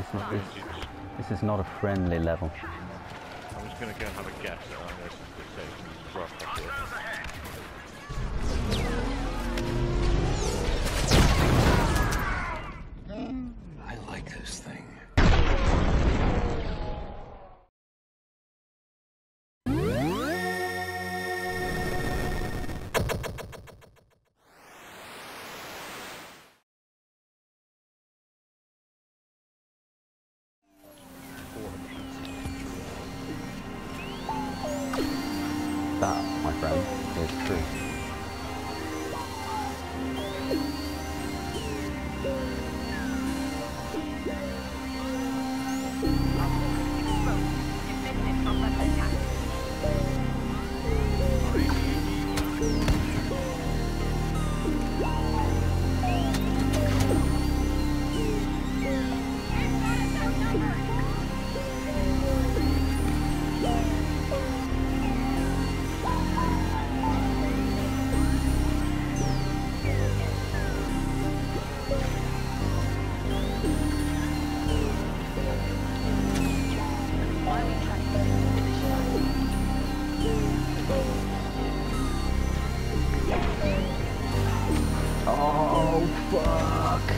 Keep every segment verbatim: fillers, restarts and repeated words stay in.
is not this. This is not a friendly level. I'm just gonna go and have a guess. I'm gonna say it's rough up here. I like this thing. That, my friend, is true. Oh, fuck!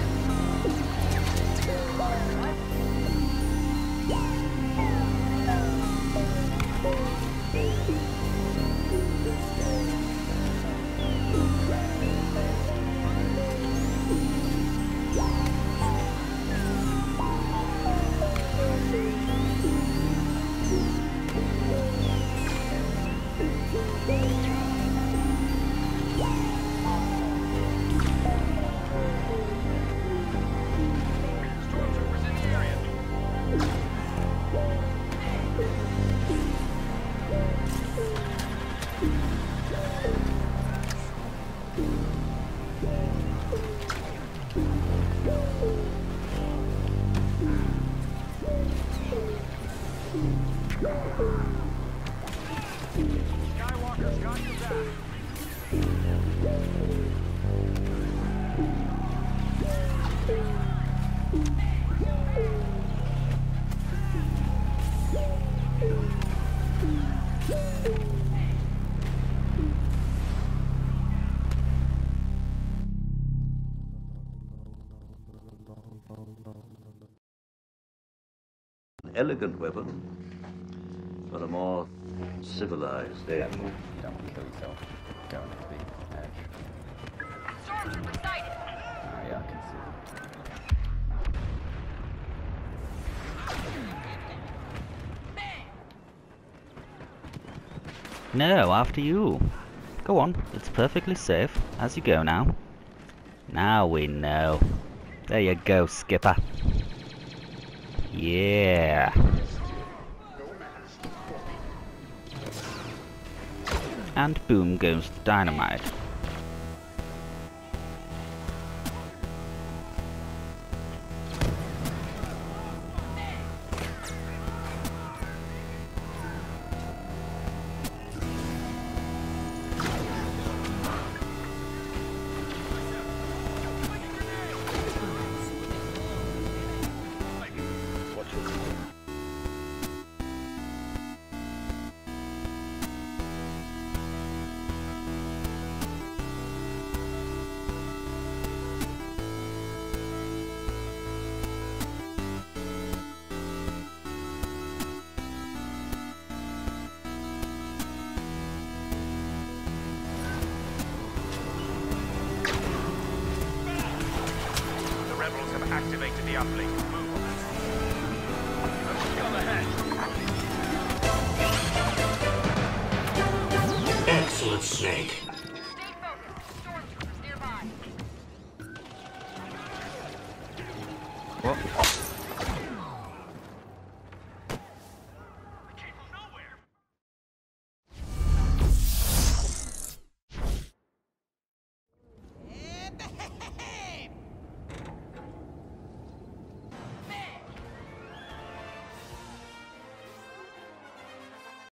Skywalker's got your back. An elegant weapon, but a more civilized end. You don't want to kill yourself going to the edge. Stormtrooper sighted! Oh yeah, I can see that. No, after you. Go on, it's perfectly safe. As you go now. Now we know. There you go, Skipper. Yeah. And boom goes the dynamite. Activated the uplink. Move on. Gun ahead. Excellent, Snake.